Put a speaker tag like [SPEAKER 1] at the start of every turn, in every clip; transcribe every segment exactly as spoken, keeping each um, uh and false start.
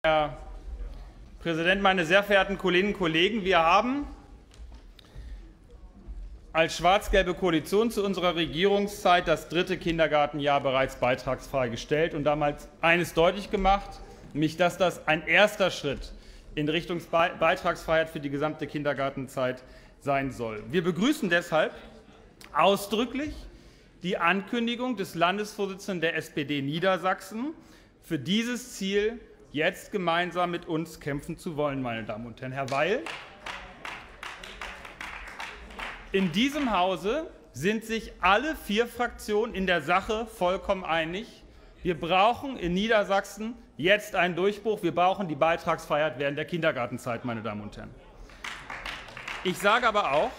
[SPEAKER 1] Herr Präsident, meine sehr verehrten Kolleginnen und Kollegen! Wir haben als schwarz-gelbe Koalition zu unserer Regierungszeit das dritte Kindergartenjahr bereits beitragsfrei gestellt und damals eines deutlich gemacht, nämlich dass das ein erster Schritt in Richtung Beitragsfreiheit für die gesamte Kindergartenzeit sein soll. Wir begrüßen deshalb ausdrücklich die Ankündigung des Landesvorsitzenden der S P D Niedersachsen, für dieses Ziel jetzt gemeinsam mit uns kämpfen zu wollen, meine Damen und Herren. Herr Weil, in diesem Hause sind sich alle vier Fraktionen in der Sache vollkommen einig. Wir brauchen in Niedersachsen jetzt einen Durchbruch. Wir brauchen die Beitragsfreiheit während der Kindergartenzeit, meine Damen und Herren. Ich sage aber auch,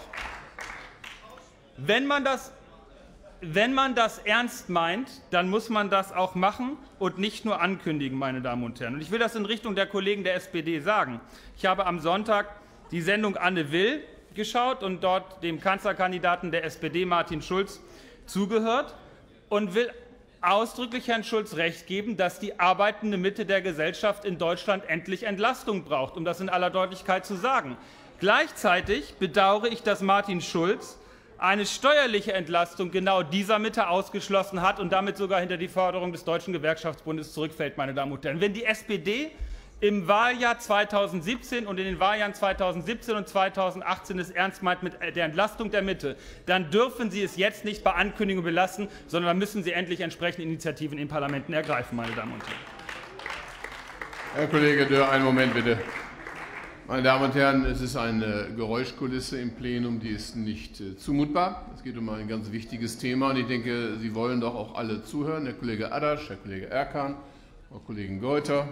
[SPEAKER 1] wenn man das Wenn man das ernst meint, dann muss man das auch machen und nicht nur ankündigen, meine Damen und Herren. Und ich will das in Richtung der Kollegen der S P D sagen. Ich habe am Sonntag die Sendung Anne Will geschaut und dort dem Kanzlerkandidaten der S P D, Martin Schulz, zugehört und will ausdrücklich Herrn Schulz recht geben, dass die arbeitende Mitte der Gesellschaft in Deutschland endlich Entlastung braucht, um das in aller Deutlichkeit zu sagen. Gleichzeitig bedauere ich, dass Martin Schulz eine steuerliche Entlastung genau dieser Mitte ausgeschlossen hat und damit sogar hinter die Forderung des Deutschen Gewerkschaftsbundes zurückfällt, meine Damen und Herren. Wenn die S P D im Wahljahr zweitausendsiebzehn und in den Wahljahren zweitausendsiebzehn und zweitausendachtzehn es ernst meint mit der Entlastung der Mitte, dann dürfen Sie es jetzt nicht bei Ankündigungen belassen, sondern dann müssen Sie endlich entsprechende Initiativen in Parlamenten ergreifen, meine Damen und Herren.
[SPEAKER 2] Herr Kollege Dörr, einen Moment bitte. Meine Damen und Herren, es ist eine Geräuschkulisse im Plenum, die ist nicht äh, zumutbar. Es geht um ein ganz wichtiges Thema und ich denke, Sie wollen doch auch alle zuhören. Herr Kollege Adasch, Herr Kollege Erkan, Frau Kollegin Geuter.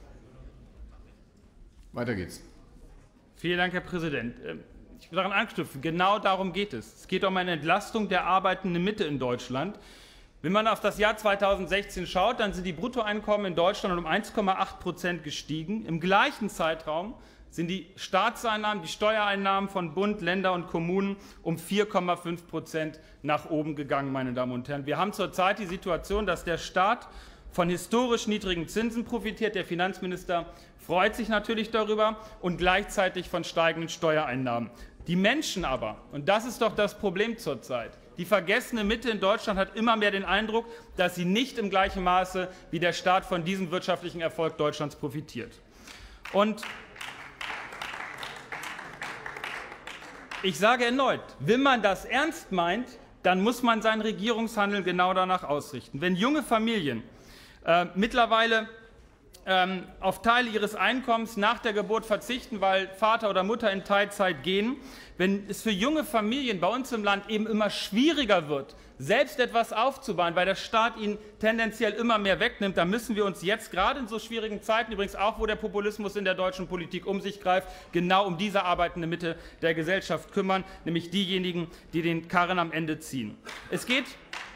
[SPEAKER 2] Weiter geht's.
[SPEAKER 1] Vielen Dank, Herr Präsident. Ich will daran anknüpfen, genau darum geht es. Es geht um eine Entlastung der arbeitenden Mitte in Deutschland. Wenn man auf das Jahr zweitausendsechzehn schaut, dann sind die Bruttoeinkommen in Deutschland um eins Komma acht Prozent gestiegen. Im gleichen Zeitraum sind die Staatseinnahmen, die Steuereinnahmen von Bund, Länder und Kommunen um vier Komma fünf Prozent nach oben gegangen, meine Damen und Herren. Wir haben zurzeit die Situation, dass der Staat von historisch niedrigen Zinsen profitiert. Der Finanzminister freut sich natürlich darüber und gleichzeitig von steigenden Steuereinnahmen. Die Menschen aber, und das ist doch das Problem zurzeit, die vergessene Mitte in Deutschland hat immer mehr den Eindruck, dass sie nicht im gleichen Maße wie der Staat von diesem wirtschaftlichen Erfolg Deutschlands profitiert. Und ich sage erneut, wenn man das ernst meint, dann muss man sein Regierungshandeln genau danach ausrichten. Wenn junge Familien äh, mittlerweile ähm, auf Teile ihres Einkommens nach der Geburt verzichten, weil Vater oder Mutter in Teilzeit gehen, wenn es für junge Familien bei uns im Land eben immer schwieriger wird, selbst etwas aufzubauen, weil der Staat ihnen tendenziell immer mehr wegnimmt, dann müssen wir uns jetzt gerade in so schwierigen Zeiten, übrigens auch, wo der Populismus in der deutschen Politik um sich greift, genau um diese arbeitende Mitte der Gesellschaft kümmern, nämlich diejenigen, die den Karren am Ende ziehen. Es geht,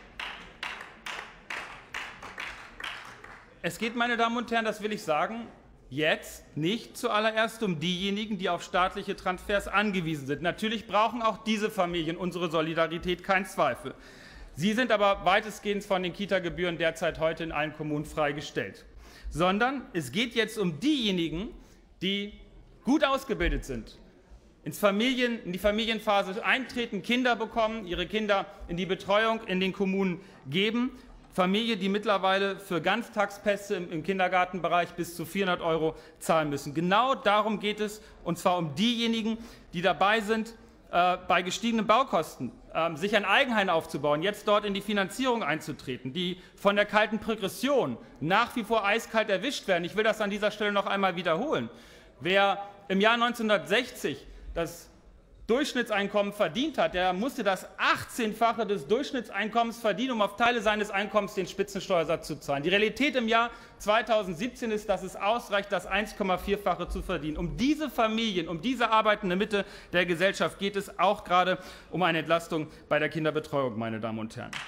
[SPEAKER 1] es geht, meine Damen und Herren, das will ich sagen, jetzt nicht zuallererst um diejenigen, die auf staatliche Transfers angewiesen sind. Natürlich brauchen auch diese Familien unsere Solidarität, kein Zweifel. Sie sind aber weitestgehend von den Kita-Gebühren derzeit heute in allen Kommunen freigestellt. Sondern es geht jetzt um diejenigen, die gut ausgebildet sind, ins Familien, in die Familienphase eintreten, Kinder bekommen, ihre Kinder in die Betreuung in den Kommunen geben. Familie, die mittlerweile für Ganztagspässe im Kindergartenbereich bis zu vierhundert Euro zahlen müssen. Genau darum geht es, und zwar um diejenigen, die dabei sind, äh, bei gestiegenen Baukosten äh, sich ein Eigenheim aufzubauen, jetzt dort in die Finanzierung einzutreten, die von der kalten Progression nach wie vor eiskalt erwischt werden. Ich will das an dieser Stelle noch einmal wiederholen. Wer im Jahr neunzehnhundertsechzig das Durchschnittseinkommen verdient hat, der musste das achtzehnfache des Durchschnittseinkommens verdienen, um auf Teile seines Einkommens den Spitzensteuersatz zu zahlen. Die Realität im Jahr zweitausendsiebzehn ist, dass es ausreicht, das eins Komma vierfache zu verdienen. Um diese Familien, um diese arbeitende Mitte der Gesellschaft geht es auch gerade um eine Entlastung bei der Kinderbetreuung, meine Damen und Herren.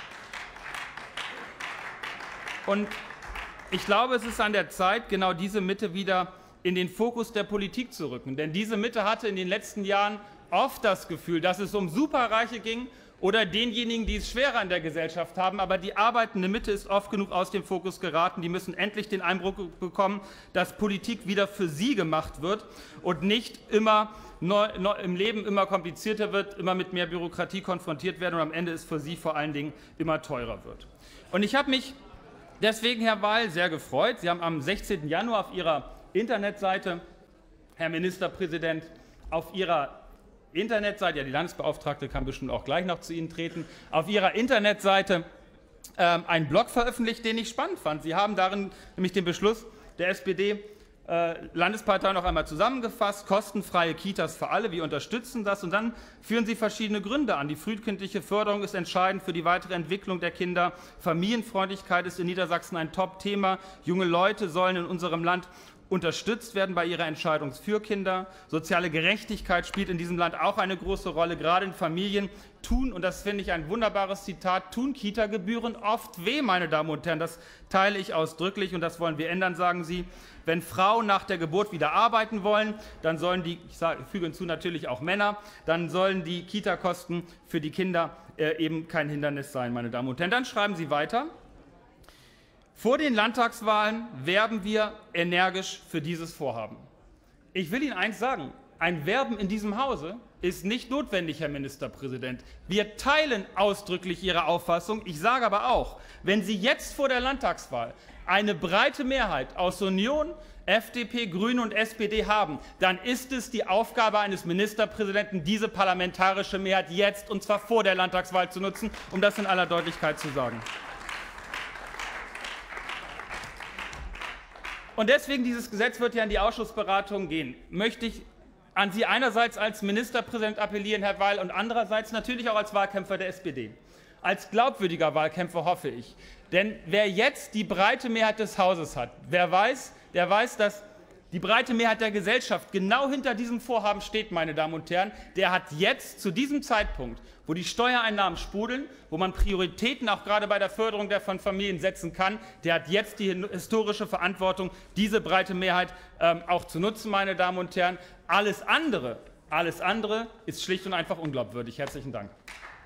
[SPEAKER 1] Und ich glaube, es ist an der Zeit, genau diese Mitte wieder in den Fokus der Politik zu rücken. Denn diese Mitte hatte in den letzten Jahren oft das Gefühl, dass es um Superreiche ging oder denjenigen, die es schwerer in der Gesellschaft haben. Aber die arbeitende Mitte ist oft genug aus dem Fokus geraten. Die müssen endlich den Eindruck bekommen, dass Politik wieder für sie gemacht wird und nicht immer neu, neu, im Leben immer komplizierter wird, immer mit mehr Bürokratie konfrontiert werden und am Ende es für sie vor allen Dingen immer teurer wird. Und ich habe mich deswegen, Herr Weil, sehr gefreut. Sie haben am sechzehnten Januar auf Ihrer Internetseite, Herr Ministerpräsident, auf Ihrer Internetseite, ja, die Landesbeauftragte kann bestimmt auch gleich noch zu Ihnen treten, auf Ihrer Internetseite ähm, einen Blog veröffentlicht, den ich spannend fand. Sie haben darin nämlich den Beschluss der S P D-Landespartei äh, noch einmal zusammengefasst, kostenfreie Kitas für alle, wir unterstützen das. Und dann führen Sie verschiedene Gründe an. Die frühkindliche Förderung ist entscheidend für die weitere Entwicklung der Kinder. Familienfreundlichkeit ist in Niedersachsen ein Top-Thema. Junge Leute sollen in unserem Land unterstützt werden bei ihrer Entscheidung für Kinder. Soziale Gerechtigkeit spielt in diesem Land auch eine große Rolle. Gerade in Familien tun, und das finde ich ein wunderbares Zitat, tun Kita-Gebühren oft weh, meine Damen und Herren. Das teile ich ausdrücklich und das wollen wir ändern, sagen Sie. Wenn Frauen nach der Geburt wieder arbeiten wollen, dann sollen die, ich sage, füge hinzu natürlich auch Männer, dann sollen die Kita-Kosten für die Kinder äh, eben kein Hindernis sein, meine Damen und Herren. Dann schreiben Sie weiter. Vor den Landtagswahlen werben wir energisch für dieses Vorhaben. Ich will Ihnen eins sagen, ein Werben in diesem Hause ist nicht notwendig, Herr Ministerpräsident. Wir teilen ausdrücklich Ihre Auffassung. Ich sage aber auch, wenn Sie jetzt vor der Landtagswahl eine breite Mehrheit aus Union, F D P, Grünen und S P D haben, dann ist es die Aufgabe eines Ministerpräsidenten, diese parlamentarische Mehrheit jetzt, und zwar vor der Landtagswahl, zu nutzen, um das in aller Deutlichkeit zu sagen. Und deswegen, dieses Gesetz wird ja in die Ausschussberatung gehen, möchte ich an Sie einerseits als Ministerpräsident appellieren, Herr Weil, und andererseits natürlich auch als Wahlkämpfer der S P D. Als glaubwürdiger Wahlkämpfer hoffe ich. Denn wer jetzt die breite Mehrheit des Hauses hat, wer weiß, der weiß, dass die breite Mehrheit der Gesellschaft genau hinter diesem Vorhaben steht, meine Damen und Herren, der hat jetzt zu diesem Zeitpunkt, wo die Steuereinnahmen sprudeln, wo man Prioritäten auch gerade bei der Förderung der von Familien setzen kann, der hat jetzt die historische Verantwortung, diese breite Mehrheit ähm, auch zu nutzen, meine Damen und Herren. Alles andere, alles andere ist schlicht und einfach unglaubwürdig. Herzlichen Dank.